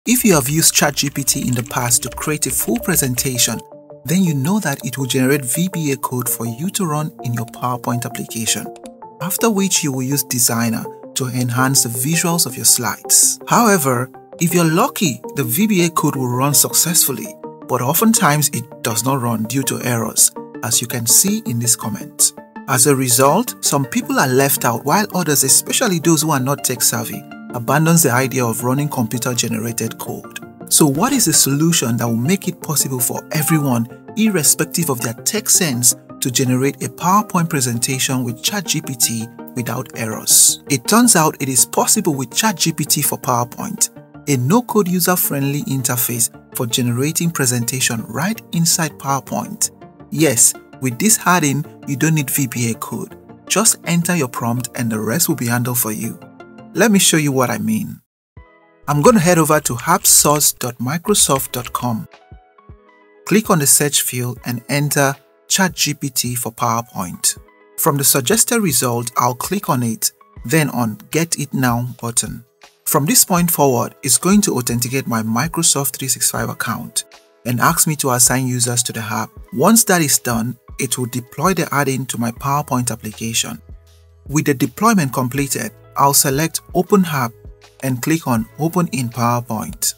If you have used ChatGPT in the past to create a full presentation, then you know that it will generate VBA code for you to run in your PowerPoint application, after which you will use Designer to enhance the visuals of your slides. However, if you're lucky, the VBA code will run successfully, but oftentimes it does not run due to errors, as you can see in this comment. As a result, some people are left out while others, especially those who are not tech-savvy, abandons the idea of running computer-generated code. So what is the solution that will make it possible for everyone, irrespective of their tech sense, to generate a PowerPoint presentation with ChatGPT without errors? It turns out it is possible with ChatGPT for PowerPoint, a no-code user-friendly interface for generating presentation right inside PowerPoint. Yes, with this add-in, you don't need VBA code. Just enter your prompt and the rest will be handled for you. Let me show you what I mean. I'm going to head over to appsource.microsoft.com. Click on the search field and enter ChatGPT for PowerPoint. From the suggested result, I'll click on it, then on Get It Now button. From this point forward, it's going to authenticate my Microsoft 365 account and ask me to assign users to the app. Once that is done, it will deploy the add-in to my PowerPoint application. With the deployment completed, I'll select Open App and click on Open in PowerPoint.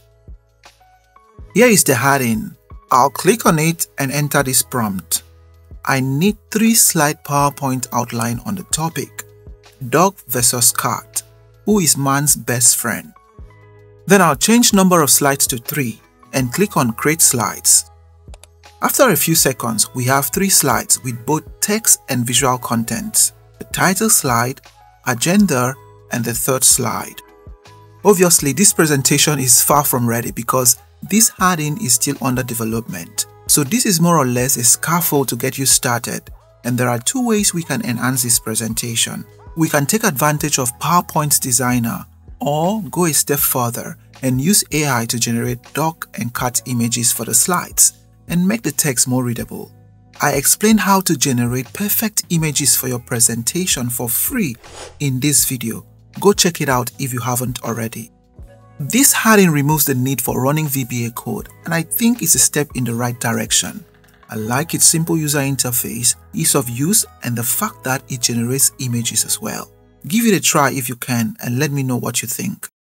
Here is the add-in. I'll click on it and enter this prompt. I need 3-slide PowerPoint outline on the topic, Dog versus Cat, who is man's best friend. Then I'll change number of slides to 3 and click on Create Slides. After a few seconds, we have 3 slides with both text and visual content: the title slide, agenda, and the third slide. Obviously, this presentation is far from ready because this add-in is still under development. So this is more or less a scaffold to get you started, and there are 2 ways we can enhance this presentation. We can take advantage of PowerPoint Designer or go a step further and use AI to generate dog and cat images for the slides and make the text more readable. I explained how to generate perfect images for your presentation for free in this video. Go check it out if you haven't already. This add-in removes the need for running VBA code, and I think it's a step in the right direction. I like its simple user interface, ease of use, and the fact that it generates images as well. Give it a try if you can and let me know what you think.